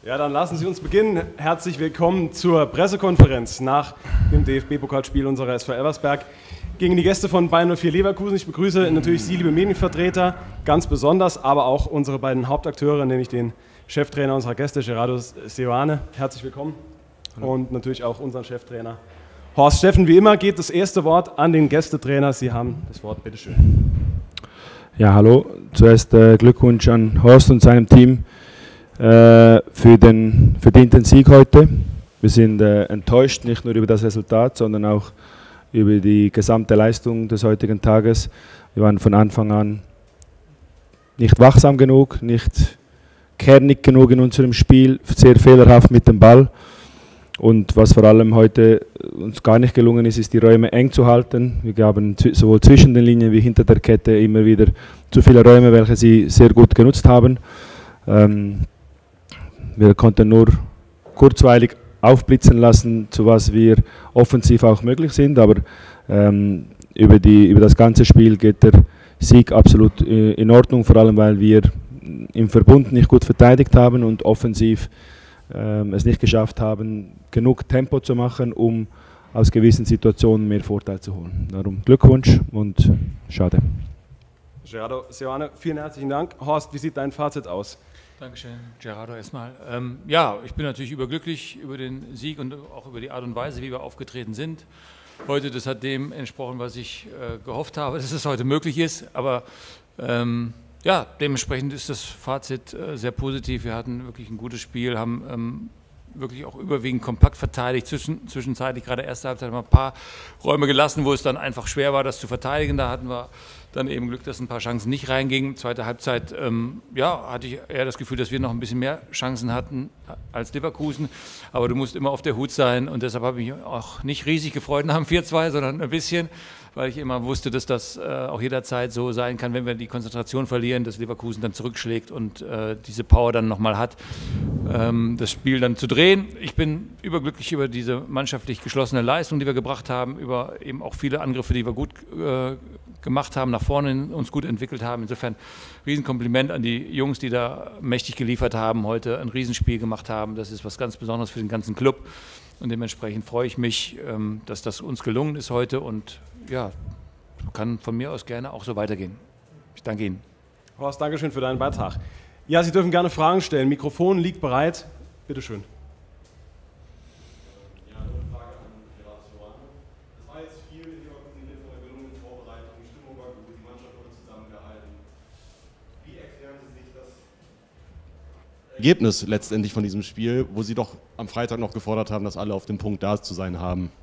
Ja, dann lassen Sie uns beginnen. Herzlich willkommen zur Pressekonferenz nach dem DFB-Pokalspiel unserer SV Elversberg gegen die Gäste von Bayern 04 Leverkusen. Ich begrüße natürlich Sie, liebe Medienvertreter, ganz besonders, aber auch unsere beiden Hauptakteure, nämlich den Cheftrainer unserer Gäste, Gerardo Seoane. Herzlich willkommen. Hallo. Und natürlich auch unseren Cheftrainer Horst Steffen. Wie immer geht das erste Wort an den Gästetrainer. Sie haben das Wort, bitteschön. Ja, hallo. Zuerst Glückwunsch an Horst und seinem Team für den verdienten Sieg heute. Wir sind enttäuscht, nicht nur über das Resultat, sondern auch über die gesamte Leistung des heutigen Tages. Wir waren von Anfang an nicht wachsam genug, nicht kernig genug in unserem Spiel, sehr fehlerhaft mit dem Ball. Und was vor allem heute uns gar nicht gelungen ist, ist die Räume eng zu halten. Wir haben sowohl zwischen den Linien wie hinter der Kette immer wieder zu viele Räume, welche sie sehr gut genutzt haben. Wir konnten nur kurzweilig aufblitzen lassen, zu was wir offensiv auch möglich sind, aber über das ganze Spiel geht der Sieg absolut in Ordnung, vor allem weil wir im Verbund nicht gut verteidigt haben und offensiv es nicht geschafft haben, genug Tempo zu machen, um aus gewissen Situationen mehr Vorteil zu holen. Darum Glückwunsch und schade. Gerardo Seoane, vielen herzlichen Dank. Horst, wie sieht dein Fazit aus? Dankeschön, Gerardo, erstmal. Ja, ich bin natürlich überglücklich über den Sieg und auch über die Art und Weise, wie wir aufgetreten sind. Heute, das hat dem entsprochen, was ich gehofft habe, dass es heute möglich ist. Aber ja, dementsprechend ist das Fazit sehr positiv. Wir hatten wirklich ein gutes Spiel, haben wirklich auch überwiegend kompakt verteidigt. Zwischenzeitlich, gerade erste Halbzeit, haben wir ein paar Räume gelassen, wo es dann einfach schwer war, das zu verteidigen. Da hatten wir dann eben Glück, dass ein paar Chancen nicht reingingen. Zweite Halbzeit, ja, hatte ich eher das Gefühl, dass wir noch ein bisschen mehr Chancen hatten als Leverkusen. Aber du musst immer auf der Hut sein und deshalb habe ich mich auch nicht riesig gefreut nach dem 4-2, sondern ein bisschen, weil ich immer wusste, dass das auch jederzeit so sein kann, wenn wir die Konzentration verlieren, dass Leverkusen dann zurückschlägt und diese Power dann nochmal hat, das Spiel dann zu drehen. Ich bin überglücklich über diese mannschaftlich geschlossene Leistung, die wir gebracht haben, über eben auch viele Angriffe, die wir gut gemacht haben, nach vorne uns gut entwickelt haben. Insofern Riesenkompliment an die Jungs, die da mächtig geliefert haben, heute ein Riesenspiel gemacht haben. Das ist was ganz Besonderes für den ganzen Club und dementsprechend freue ich mich, dass das uns gelungen ist heute und ja, kann von mir aus gerne auch so weitergehen. Ich danke Ihnen. Horst, Dankeschön für deinen Beitrag. Ja, Sie dürfen gerne Fragen stellen. Mikrofon liegt bereit. Bitte schön. Ergebnis letztendlich von diesem Spiel, wo Sie doch am Freitag noch gefordert haben, dass alle auf dem Punkt da zu sein haben?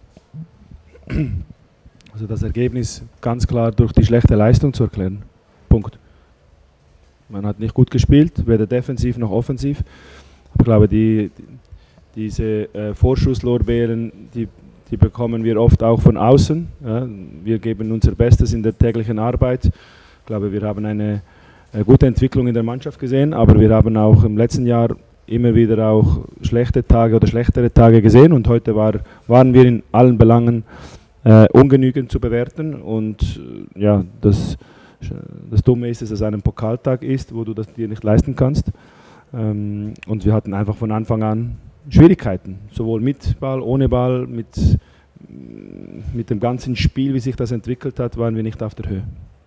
Also das Ergebnis ganz klar durch die schlechte Leistung zu erklären. Punkt. Man hat nicht gut gespielt, weder defensiv noch offensiv. Ich glaube, diese Vorschusslorbeeren, die bekommen wir oft auch von außen. Ja. Wir geben unser Bestes in der täglichen Arbeit. Ich glaube, wir haben eine gute Entwicklung in der Mannschaft gesehen, aber wir haben auch im letzten Jahr immer wieder auch schlechte Tage oder schlechtere Tage gesehen und heute waren wir in allen Belangen ungenügend zu bewerten und ja, das Dumme ist, dass es ein Pokaltag ist, wo du das dir nicht leisten kannst und wir hatten einfach von Anfang an Schwierigkeiten, sowohl mit Ball, ohne Ball, mit dem ganzen Spiel, wie sich das entwickelt hat, waren wir nicht auf der Höhe.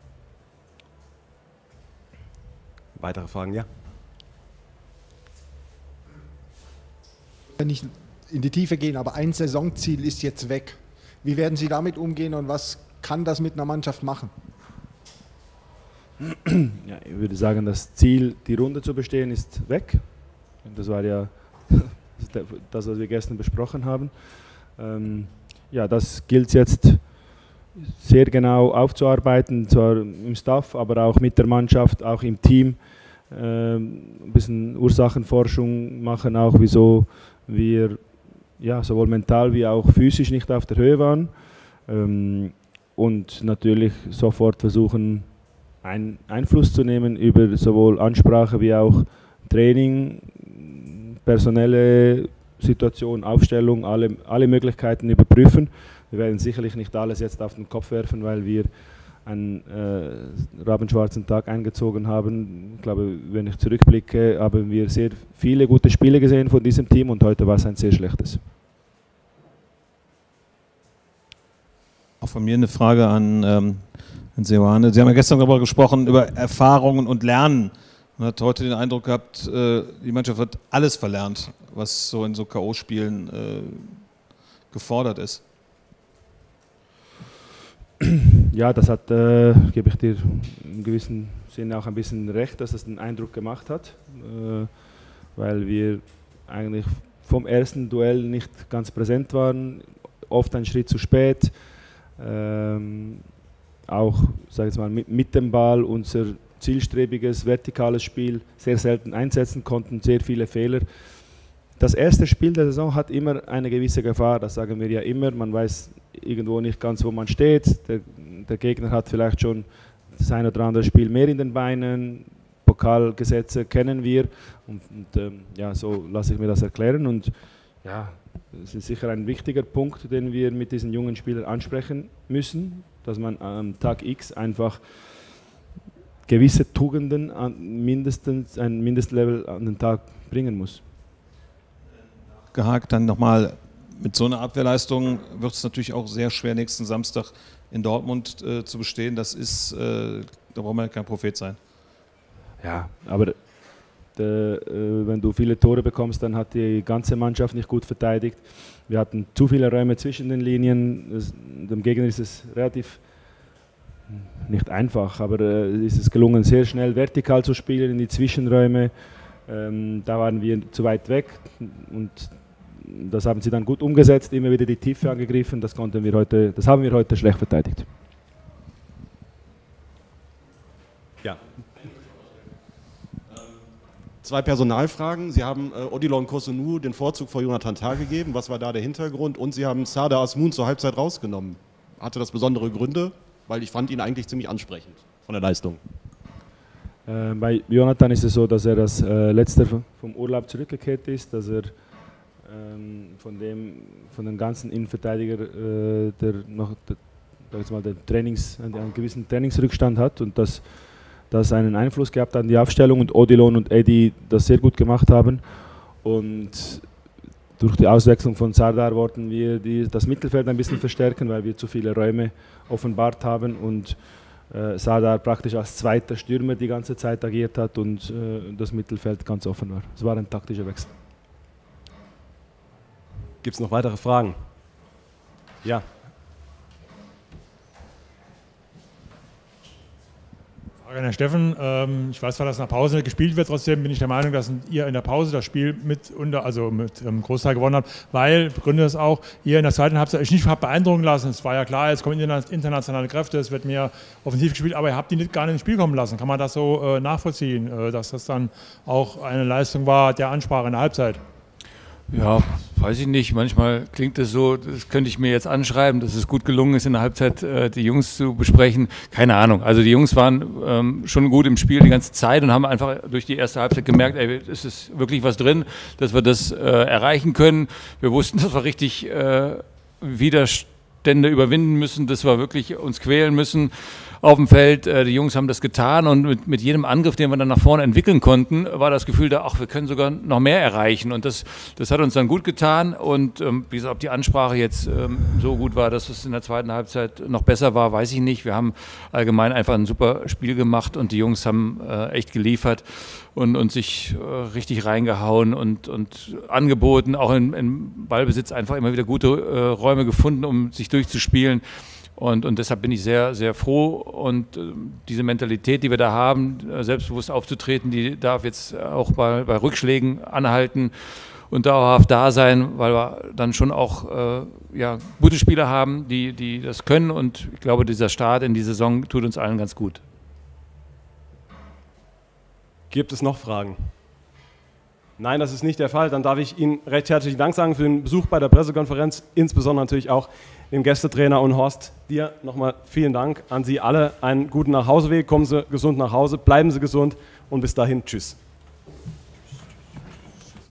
Weitere Fragen, ja? Nicht in die Tiefe gehen, aber ein Saisonziel ist jetzt weg. Wie werden Sie damit umgehen und was kann das mit einer Mannschaft machen? Ja, ich würde sagen, das Ziel, die Runde zu bestehen, ist weg. Das war ja das, was wir gestern besprochen haben. Ja, das gilt jetzt sehr genau aufzuarbeiten, zwar im Staff, aber auch mit der Mannschaft, auch im Team. Ein bisschen Ursachenforschung machen, auch wieso wir ja, sowohl mental wie auch physisch nicht auf der Höhe waren. Und natürlich sofort versuchen, Einfluss zu nehmen über sowohl Ansprache wie auch Training, personelle Situation, Aufstellung, alle Möglichkeiten überprüfen. Wir werden sicherlich nicht alles jetzt auf den Kopf werfen, weil wir einen rabenschwarzen Tag eingezogen haben. Ich glaube, wenn ich zurückblicke, haben wir sehr viele gute Spiele gesehen von diesem Team und heute war es ein sehr schlechtes. Auch von mir eine Frage an Seoane. Sie haben ja gestern darüber gesprochen, über Erfahrungen und Lernen. Man hat heute den Eindruck gehabt, die Mannschaft hat alles verlernt, was so in so K.O.-Spielen gefordert ist. Ja, das hat, gebe ich dir in gewissem Sinne auch ein bisschen recht, dass das den Eindruck gemacht hat, weil wir eigentlich vom ersten Duell nicht ganz präsent waren, oft einen Schritt zu spät, auch, sage ich mal, mit dem Ball unser zielstrebiges, vertikales Spiel sehr selten einsetzen konnten, sehr viele Fehler. Das erste Spiel der Saison hat immer eine gewisse Gefahr, das sagen wir ja immer, man weiß irgendwo nicht ganz, wo man steht, der Gegner hat vielleicht schon das ein oder andere Spiel mehr in den Beinen, Pokalgesetze kennen wir und ja, so lasse ich mir das erklären und ja, es ist sicher ein wichtiger Punkt, den wir mit diesen jungen Spielern ansprechen müssen, dass man am Tag X einfach gewisse Tugenden mindestens ein Mindestlevel an den Tag bringen muss. Gehakt dann nochmal, mit so einer Abwehrleistung wird es natürlich auch sehr schwer, nächsten Samstag in Dortmund zu bestehen. Das ist, da braucht man kein Prophet sein. Ja, aber wenn du viele Tore bekommst, dann hat die ganze Mannschaft nicht gut verteidigt. Wir hatten zu viele Räume zwischen den Linien. Dem Gegner ist es relativ nicht einfach, aber ist es gelungen, sehr schnell vertikal zu spielen in die Zwischenräume. Da waren wir zu weit weg und das haben sie dann gut umgesetzt, immer wieder die Tiefe angegriffen. Das haben wir heute schlecht verteidigt. Ja. Zwei Personalfragen. Sie haben Odilon Kosunu den Vorzug vor Jonathan Tah gegeben. Was war da der Hintergrund? Und Sie haben Sardar Azmoun zur Halbzeit rausgenommen. Hatte das besondere Gründe? Weil ich fand ihn eigentlich ziemlich ansprechend von der Leistung. Bei Jonathan ist es so, dass er das letzte vom Urlaub zurückgekehrt ist, dass er von den ganzen Innenverteidiger der noch einen gewissen Trainingsrückstand hat und dass das einen Einfluss gehabt an die Aufstellung und Odilon und Eddie das sehr gut gemacht haben und durch die Auswechslung von Sardar wollten wir das Mittelfeld ein bisschen verstärken, weil wir zu viele Räume offenbart haben und Sardar praktisch als zweiter Stürmer die ganze Zeit agiert hat und das Mittelfeld ganz offen war. Es war ein taktischer Wechsel. Gibt es noch weitere Fragen? Ja. Frage an Herrn Steffen. Ich weiß zwar, dass in der Pause nicht gespielt wird, trotzdem bin ich der Meinung, dass ihr in der Pause das Spiel mit Großteil gewonnen habt, weil, begründet das auch, ihr in der zweiten Halbzeit euch nicht habt beeindrucken lassen. Es war ja klar, jetzt kommen internationale Kräfte, es wird mehr offensiv gespielt, aber ihr habt die gar nicht ins Spiel kommen lassen. Kann man das so nachvollziehen, dass das dann auch eine Leistung war der Ansprache in der Halbzeit? Ja, weiß ich nicht. Manchmal klingt es so, das könnte ich mir jetzt anschreiben, dass es gut gelungen ist, in der Halbzeit die Jungs zu besprechen. Keine Ahnung. Also die Jungs waren schon gut im Spiel die ganze Zeit und haben einfach durch die erste Halbzeit gemerkt, ey, es ist wirklich was drin, dass wir das erreichen können. Wir wussten, dass wir richtig Widerstände überwinden müssen, dass wir wirklich uns quälen müssen auf dem Feld. Die Jungs haben das getan und mit jedem Angriff, den wir dann nach vorne entwickeln konnten, war das Gefühl da, ach, wir können sogar noch mehr erreichen und das hat uns dann gut getan und wie gesagt, ob die Ansprache jetzt so gut war, dass es in der zweiten Halbzeit noch besser war, weiß ich nicht. Wir haben allgemein einfach ein super Spiel gemacht und die Jungs haben echt geliefert und sich richtig reingehauen und angeboten, auch in Ballbesitz einfach immer wieder gute Räume gefunden, um sich durchzuspielen. Und deshalb bin ich sehr, sehr froh und diese Mentalität, die wir da haben, selbstbewusst aufzutreten, die darf jetzt auch bei Rückschlägen anhalten und dauerhaft da sein, weil wir dann schon auch gute Spieler haben, die das können und ich glaube, dieser Start in die Saison tut uns allen ganz gut. Gibt es noch Fragen? Nein, das ist nicht der Fall. Dann darf ich Ihnen recht herzlichen Dank sagen für den Besuch bei der Pressekonferenz, insbesondere natürlich auch dem Gästetrainer und Horst, dir nochmal vielen Dank an Sie alle. Einen guten Nachhauseweg, kommen Sie gesund nach Hause, bleiben Sie gesund und bis dahin, tschüss.